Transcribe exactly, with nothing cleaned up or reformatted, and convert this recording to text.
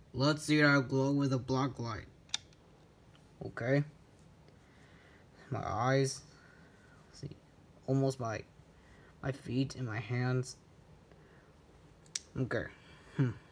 Let's see how I glow with a black light. Okay. My eyes. Let's see. Almost my my feet and my hands. Okay. Hmm.